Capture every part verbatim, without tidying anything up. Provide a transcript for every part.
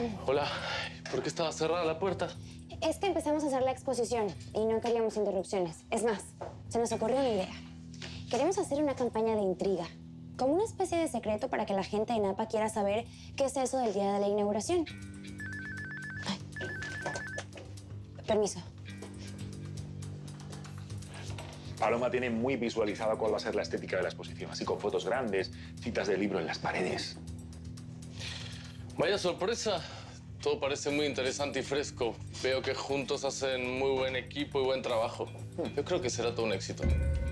Hola, ¿por qué estaba cerrada la puerta? Es que empezamos a hacer la exposición y no queríamos interrupciones. Es más, se nos ocurrió una idea. Queremos hacer una campaña de intriga, como una especie de secreto para que la gente de Napa quiera saber qué es eso del día de la inauguración. Ay. Permiso. Paloma tiene muy visualizada cuál va a ser la estética de la exposición, así con fotos grandes, citas de libro en las paredes. Vaya sorpresa. Todo parece muy interesante y fresco. Veo que juntos hacen muy buen equipo y buen trabajo. Yo creo que será todo un éxito.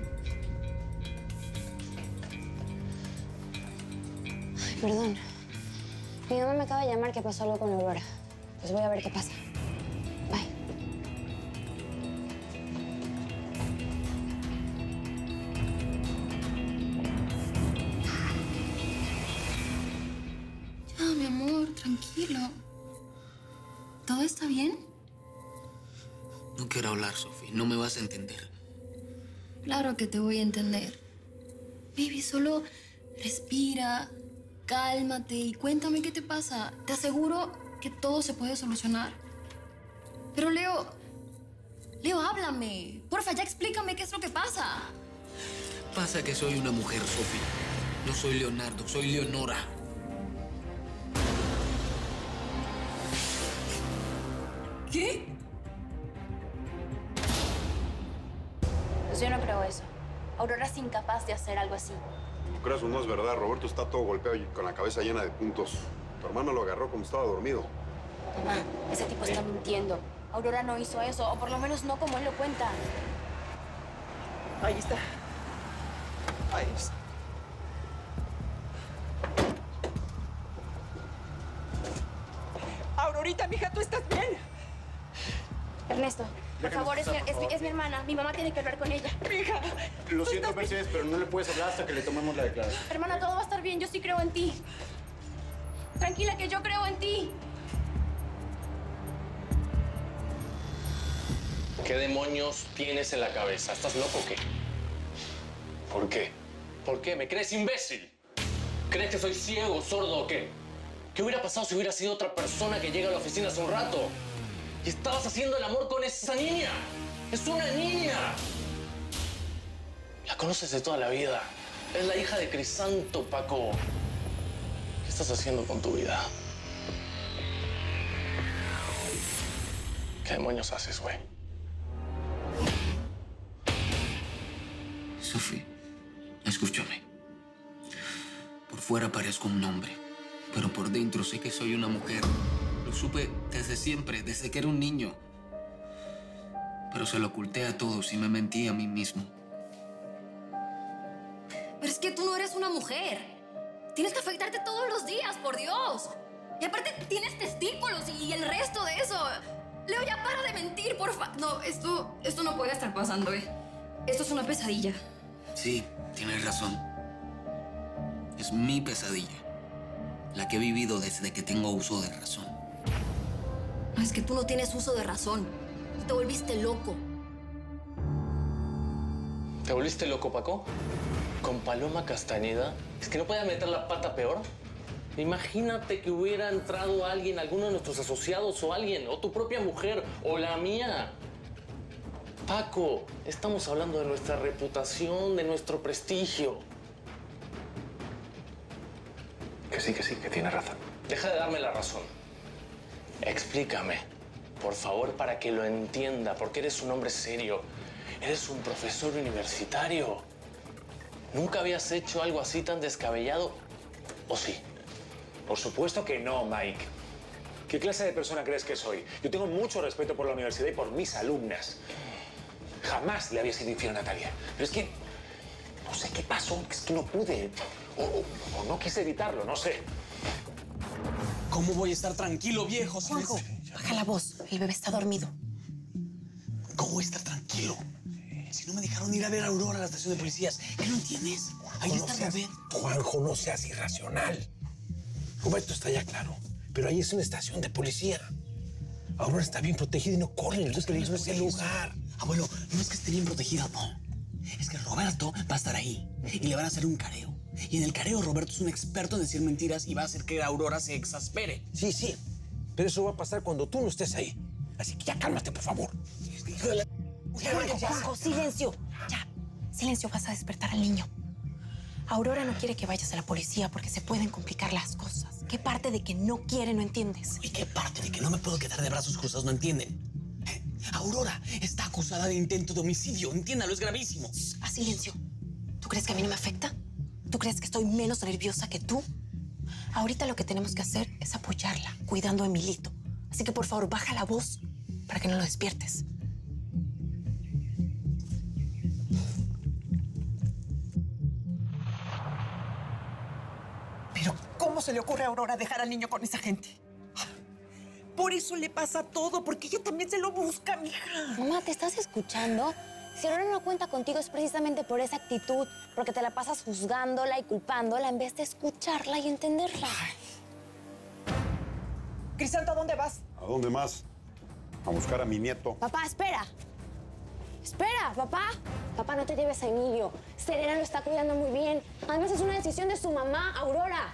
Ay, perdón. Mi mamá me acaba de llamar que pasó algo con Aurora. Pues voy a ver qué pasa. Bye. Ya, mi amor, tranquilo. ¿Todo está bien? No quiero hablar, Sophie. No me vas a entender. Claro que te voy a entender. Baby, solo respira, cálmate y cuéntame qué te pasa. Te aseguro que todo se puede solucionar. Pero, Leo... Leo, háblame. Porfa, ya explícame qué es lo que pasa. Pasa que soy una mujer, Sophie. No soy Leonardo, soy Leonora. ¿Qué? Pues yo no creo eso. Aurora es incapaz de hacer algo así. No creas o no es verdad, Roberto está todo golpeado y con la cabeza llena de puntos. Tu hermano lo agarró como estaba dormido. Mamá, ese tipo está mintiendo. Aurora no hizo eso, o por lo menos no como él lo cuenta. Ahí está. Ahí está. Aurorita, mija, ¿tú estás bien? Ernesto, por favor, es mi, es, mi- es mi hermana. Mi mamá tiene que hablar con ella. Mija. Lo siento, Mercedes, pero no le puedes hablar hasta que le tomemos la declaración. Hermana, todo va a estar bien. Yo sí creo en ti. Tranquila, que yo creo en ti. ¿Qué demonios tienes en la cabeza? ¿Estás loco o qué? ¿Por qué? ¿Por qué? ¿Me crees imbécil? ¿Crees que soy ciego, sordo o qué? ¿Qué hubiera pasado si hubiera sido otra persona que llega a la oficina hace un rato? Y estabas haciendo el amor con esa niña. ¡Es una niña! La conoces de toda la vida. Es la hija de Crisanto, Paco. ¿Qué estás haciendo con tu vida? ¿Qué demonios haces, güey? Sophie, escúchame. Por fuera parezco un hombre, pero por dentro sé que soy una mujer. Lo supe desde siempre, desde que era un niño. Pero se lo oculté a todos y me mentí a mí mismo. Pero es que tú no eres una mujer. Tienes que afeitarte todos los días, por Dios. Y aparte tienes testículos y el resto de eso. Leo, ya para de mentir, porfa. No, esto, esto no puede estar pasando, ¿eh? Esto es una pesadilla. Sí, tienes razón. Es mi pesadilla. La que he vivido desde que tengo uso de razón. No, es que tú no tienes uso de razón. Tú te volviste loco. ¿Te volviste loco, Paco? ¿Con Paloma Castañeda? ¿Es que no puedes meter la pata peor? Imagínate que hubiera entrado alguien, alguno de nuestros asociados o alguien, o tu propia mujer, o la mía. Paco, estamos hablando de nuestra reputación, de nuestro prestigio. Que sí, que sí, que tiene razón. Deja de darme la razón. Explícame, por favor, para que lo entienda, porque eres un hombre serio. Eres un profesor universitario. ¿Nunca habías hecho algo así tan descabellado? ¿O sí? Por supuesto que no, Mike. ¿Qué clase de persona crees que soy? Yo tengo mucho respeto por la universidad y por mis alumnas. Jamás le había sido infiel a Natalia. Pero es que no sé qué pasó, es que no pude. O, o- o no quise evitarlo, no sé. ¿Cómo voy a estar tranquilo, viejo? si Juanjo, es- baja la voz. El bebé está dormido. ¿Cómo voy a estar tranquilo? Si no me dejaron ir a ver a Aurora a la estación de policías. ¿Qué no entiendes? Ahí no está el seas- bebé. Juanjo, no seas irracional. Roberto está ya claro, pero ahí es una estación de policía. Aurora está bien protegida y no corre ningún peligro en ese lugar. Abuelo, no es que esté bien protegida, no. Es que Roberto va a estar ahí y le van a hacer un careo. Y en el careo Roberto es un experto en decir mentiras y va a hacer que Aurora se exaspere. Sí, sí, Pero eso va a pasar cuando tú no estés ahí. Así que ya cálmate, por favor. Ya, Juanjo, silencio. Ya, silencio, vas a despertar al niño. Aurora no quiere que vayas a la policía porque se pueden complicar las cosas. ¿Qué parte de que no quiere no entiendes? ¿Y qué parte de que no me puedo quedar de brazos cruzados no entienden? Aurora está acusada de intento de homicidio. Entiéndalo, es gravísimo. A silencio. ¿Tú crees que a mí no me afecta? ¿Tú crees que estoy menos nerviosa que tú? Ahorita lo que tenemos que hacer es apoyarla, cuidando a Emilito. Así que, por favor, baja la voz para que no lo despiertes. Pero, ¿cómo se le ocurre a Aurora dejar al niño con esa gente? Por eso le pasa todo, porque ella también se lo busca, mija. Mamá, ¿te estás escuchando? Si Aurora no cuenta contigo es precisamente por esa actitud, porque te la pasas juzgándola y culpándola en vez de escucharla y entenderla. Crisanto, ¿a dónde vas? ¿A dónde más? A buscar a mi nieto. Papá, espera. Espera, papá. Papá, no te lleves a Emilio. Serena lo está cuidando muy bien. Además, es una decisión de su mamá, Aurora.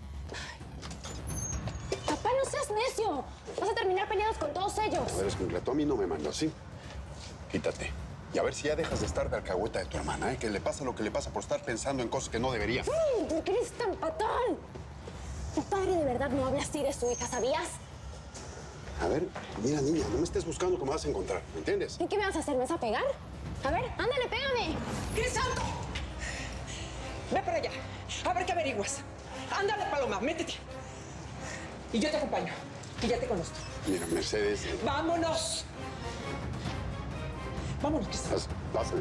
Papá, no seas necio. Vas a terminar peleados con todos ellos. A ver, Escuincla, tú a mí no me mandas, ¿sí? Quítate. Y a ver si ya dejas de estar de alcahueta de tu hermana, ¿eh? Que le pasa lo que le pasa por estar pensando en cosas que no debería. ¡Ay, por qué eres tan patán! Tu padre de verdad no habla así de su hija, ¿sabías? A ver, mira, niña, no me estés buscando cómo vas a encontrar, ¿me entiendes? ¿Y qué me vas a hacer? ¿Me vas a pegar? A ver, ándale, pégame. ¡Crisanto! Ve para allá. A ver qué averiguas. Ándale, Paloma, métete. Y yo te acompaño. Y ya te conozco. Mira, Mercedes... eh, ¡Vámonos! Vámonos, Crisanto. Pás- Pásale.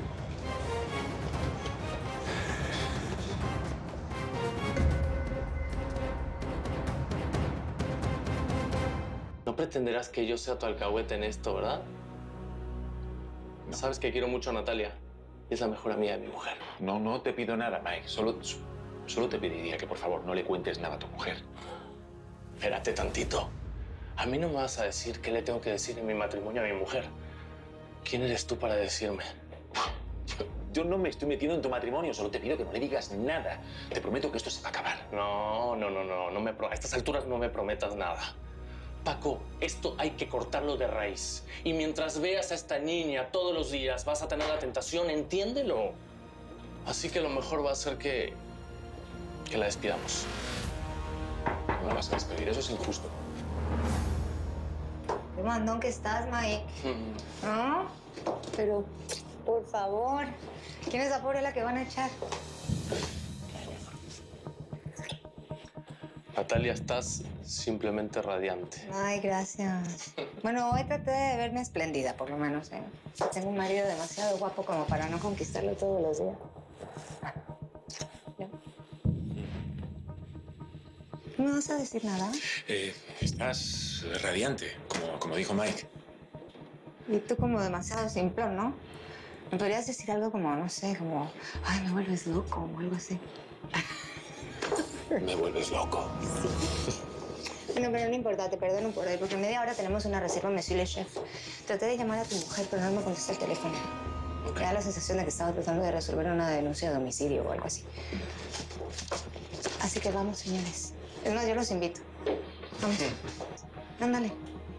No pretenderás que yo sea tu alcahuete en esto, ¿verdad? Sabes que quiero mucho a Natalia. Es la mejor amiga de mi mujer. No, no te pido nada, Mike. Solo, solo te pediría que, por favor, no le cuentes nada a tu mujer. Espérate tantito. A mí no me vas a decir qué le tengo que decir en mi matrimonio a mi mujer. ¿Quién eres tú para decirme? Yo no me estoy metiendo en tu matrimonio, solo te pido que no le digas nada. Te prometo que esto se va a acabar. No, no, no, no. no me pro- a estas alturas no me prometas nada. Paco, esto hay que cortarlo de raíz. Y mientras veas a esta niña todos los días, vas a tener la tentación, entiéndelo. Así que lo mejor va a ser que... que la despidamos. No la vas a despedir, eso es injusto. Qué mandón que estás, Mike. ¿No? Pero, por favor, ¿quién es la pobre la que van a echar? Natalia, estás simplemente radiante. Ay, gracias. Bueno, hoy traté de verme espléndida, por lo menos, ¿eh? Tengo un marido demasiado guapo como para no conquistarlo todos los días. ¿Ya? ¿No me vas a decir nada? Eh, estás radiante, como, como dijo Mike. Y tú como demasiado simplón, ¿no? ¿Me podrías decir algo como, no sé, como, ay, me vuelves loco o algo así? Me vuelves loco. Bueno, pero no importa, te perdono por hoy, porque en media hora tenemos una reserva en Monsieur le Chef. Traté de llamar a tu mujer, pero no me contesta el teléfono. Me da la sensación de que estaba tratando de resolver una denuncia de homicidio o algo así. Así que vamos, señores. Es más, yo los invito. Vamos. Ándale.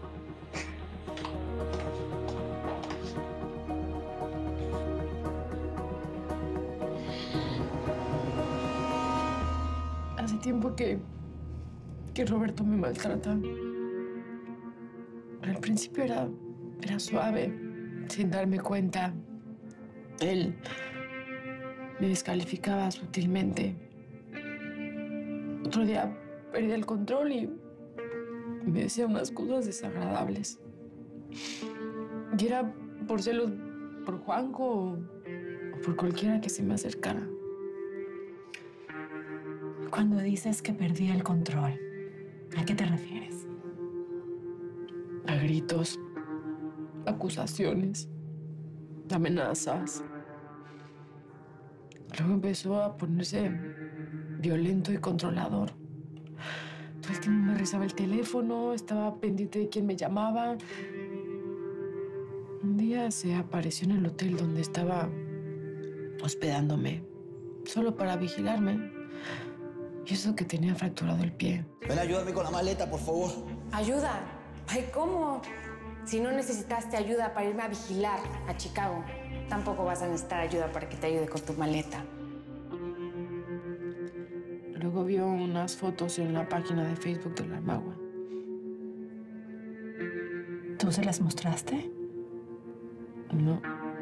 Hace tiempo que, que Roberto me maltrata. Al principio era, era suave, sin darme cuenta. Él me descalificaba sutilmente. Otro día perdí el control y me decía unas cosas desagradables. Y era por celos por Juanjo o, o por cualquiera que se me acercara. Cuando dices que perdí el control, ¿a qué te refieres? A gritos, acusaciones, amenazas. Luego empezó a ponerse violento y controlador. Todo el tiempo me revisaba el teléfono, estaba pendiente de quién me llamaba. Un día se apareció en el hotel donde estaba hospedándome, solo para vigilarme. Y eso que tenía fracturado el pie. Ven a ayudarme con la maleta, por favor. ¿Ayuda? Ay, ¿cómo? Si no necesitaste ayuda para irme a vigilar a Chicago, tampoco vas a necesitar ayuda para que te ayude con tu maleta. Luego vio unas fotos en la página de Facebook de la Armagua. ¿Tú se las mostraste? No.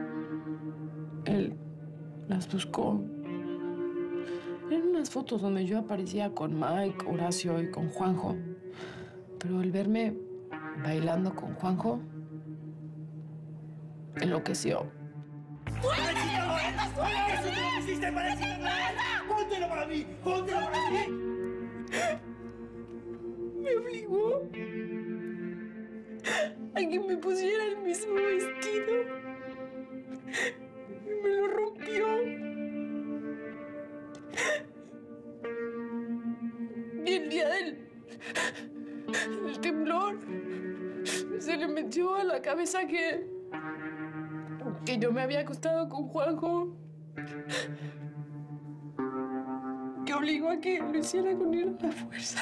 Él las buscó. Eran unas fotos donde yo aparecía con Mike, Horacio y con Juanjo. Pero al verme bailando con Juanjo, enloqueció. ¡Suéltalo! ¡Eso te lo hiciste para decirte nada! ¡Póntelo para mí! ¡Póntelo para mí! Me obligó a que me pusiera el mismo vestido. Y me lo rompió. Y el día del, del temblor se le metió a la cabeza que, que yo me había acostado con Juanjo. Que obligó a que lo hiciera con él a la fuerza.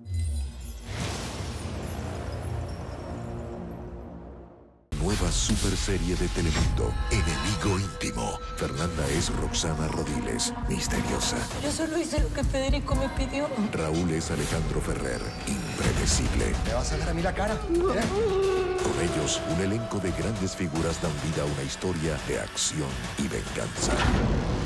Nueva super serie de Telemundo, Enemigo Íntimo. Fernanda es Roxana Rodiles, misteriosa. Yo solo hice lo que Federico me pidió. Raúl es Alejandro Ferrer, impredecible. ¿Me vas a ver a mí la cara? ¿Eh? Con ellos, un elenco de grandes figuras dan vida a una historia de acción y venganza.